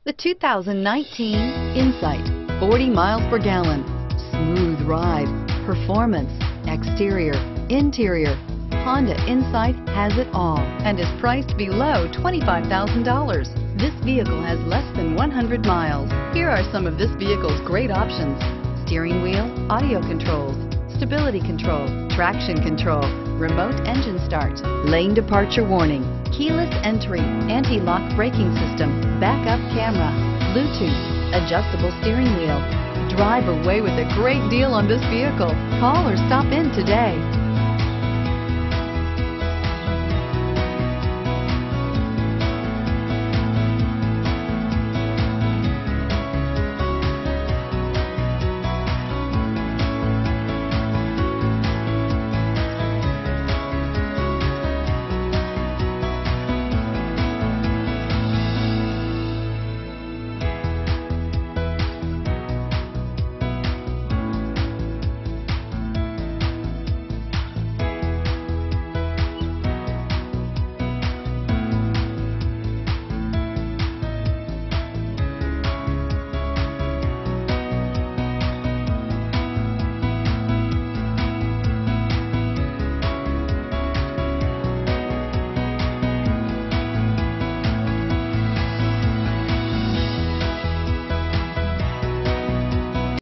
The 2019 Insight. 40 miles per gallon. Smooth ride. Performance. Exterior. Interior. Honda Insight has it all and is priced below $25,000. This vehicle has less than 100 miles. Here are some of this vehicle's great options: steering wheel audio controls, stability control, traction control, remote engine start, lane departure warning, keyless entry, anti-lock braking system, backup camera, Bluetooth, adjustable steering wheel. Drive away with a great deal on this vehicle. Call or stop in today.